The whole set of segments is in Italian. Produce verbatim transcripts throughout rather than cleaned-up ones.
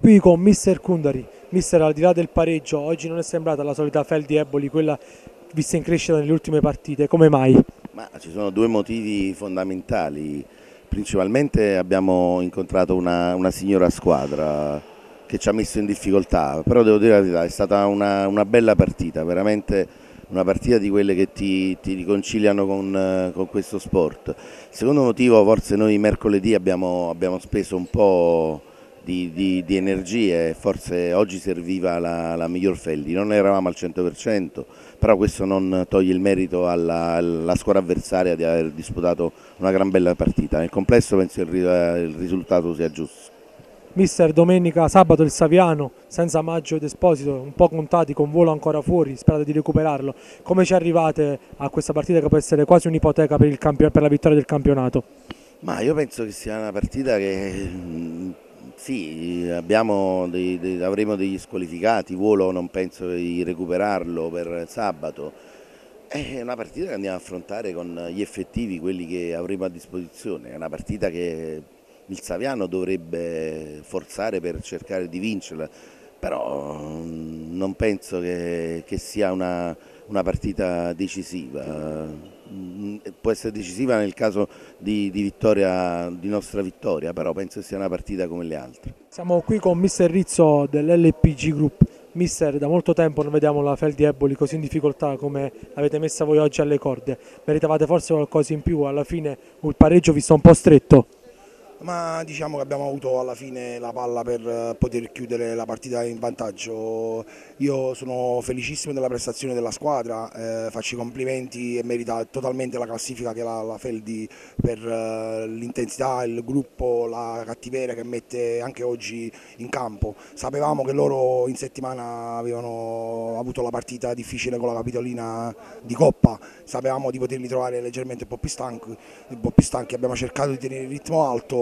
qui con mister Kundari. Mister, al di là del pareggio, oggi non è sembrata la solita Fel di Eboli, quella vista in crescita nelle ultime partite, come mai? Ma ci sono due motivi fondamentali. Principalmente abbiamo incontrato una, una signora squadra che ci ha messo in difficoltà, però devo dire la verità, è stata una, una bella partita, veramente una partita di quelle che ti, ti riconciliano con, con questo sport. Secondo motivo, forse noi mercoledì abbiamo, abbiamo speso un po' di, di, di energie, forse oggi serviva la, la miglior Feldi, non eravamo al cento per cento, però questo non toglie il merito alla, alla squadra avversaria di aver disputato una gran bella partita. Nel complesso penso che il, il risultato sia giusto. Mister, domenica, sabato il Saviano, senza Maggio ed Esposito, un po' contati, con volo ancora fuori, sperate di recuperarlo. Come ci arrivate a questa partita che può essere quasi un'ipoteca per, il campion- per la vittoria del campionato? Ma io penso che sia una partita che mm, sì, abbiamo dei- dei- avremo degli squalificati, Volo non penso di recuperarlo per sabato. È una partita che andiamo a affrontare con gli effettivi, quelli che avremo a disposizione. È una partita che il Saviano dovrebbe forzare per cercare di vincerla, però mm, non penso che, che sia una, una partita decisiva. Mm, Può essere decisiva nel caso di, di vittoria, di nostra vittoria, però penso sia una partita come le altre. Siamo qui con mister Rizzo dell'L P G Group. Mister, da molto tempo non vediamo la Fel di Eboli così in difficoltà come l'avete messa voi oggi alle corde. Meritavate forse qualcosa in più, alla fine il pareggio vi sta un po' stretto. Ma diciamo che abbiamo avuto alla fine la palla per eh, poter chiudere la partita in vantaggio. Io sono felicissimo della prestazione della squadra, eh, faccio i complimenti e merita totalmente la classifica che la, la Feldi per eh, l'intensità, il gruppo, la cattiveria che mette anche oggi in campo. Sapevamo che loro in settimana avevano avuto la partita difficile con la Capitolina di Coppa, sapevamo di poterli trovare leggermente un po' più stanchi, un po' più stanchi. Abbiamo cercato di tenere il ritmo alto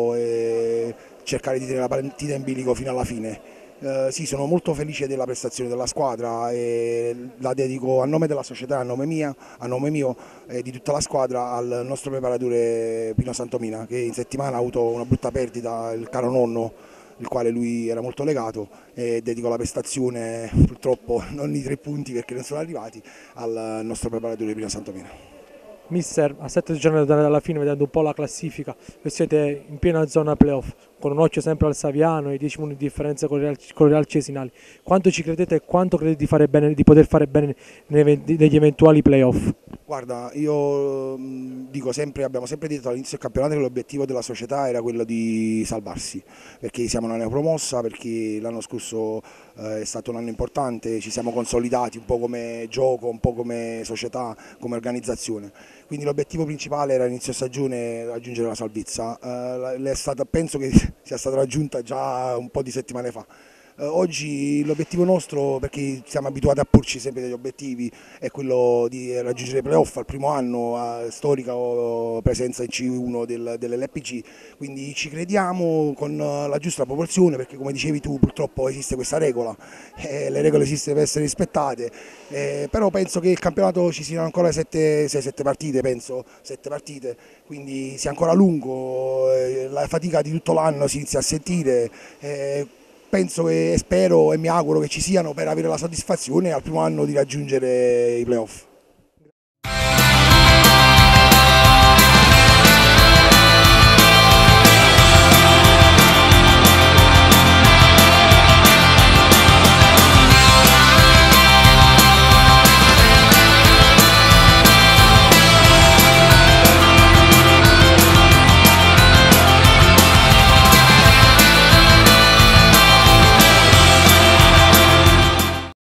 e cercare di tenere la partita in bilico fino alla fine. Eh, sì, sono molto felice della prestazione della squadra e la dedico a nome della società, a nome, mia, a nome mio e di tutta la squadra al nostro preparatore Pino Santomina, che in settimana ha avuto una brutta perdita, il caro nonno, il quale lui era molto legato, e dedico la prestazione, purtroppo non i tre punti perché non sono arrivati, al nostro preparatore Pino Santomina. Mister, a sette giorni dalla fine, vedendo un po' la classifica, voi siete in piena zona playoff, con un occhio sempre al Saviano e dieci punti di differenza con il Real, con il Real Cesinali. Quanto ci credete e quanto credete di, fare bene, di poter fare bene negli eventuali playoff? Guarda, io mh, dico sempre, abbiamo sempre detto all'inizio del campionato che l'obiettivo della società era quello di salvarsi, perché siamo una neopromossa, perché l'anno scorso eh, è stato un anno importante, ci siamo consolidati un po' come gioco, un po' come società, come organizzazione. Quindi l'obiettivo principale era all'inizio stagione raggiungere la salvezza, eh, è stata, penso che sia stata raggiunta già un po' di settimane fa. Eh, oggi l'obiettivo nostro, perché siamo abituati a porci sempre degli obiettivi, è quello di raggiungere i playoff al primo anno, a storica presenza in C uno del, dell'L P G, quindi ci crediamo con la giusta proporzione, perché come dicevi tu purtroppo esiste questa regola, eh, le regole esistono per essere rispettate, eh, però penso che il campionato ci siano ancora sei sette partite, penso, sette partite, quindi sia ancora lungo, eh, la fatica di tutto l'anno si inizia a sentire. Eh, Penso e spero e mi auguro che ci siano per avere la soddisfazione al primo anno di raggiungere i playoff.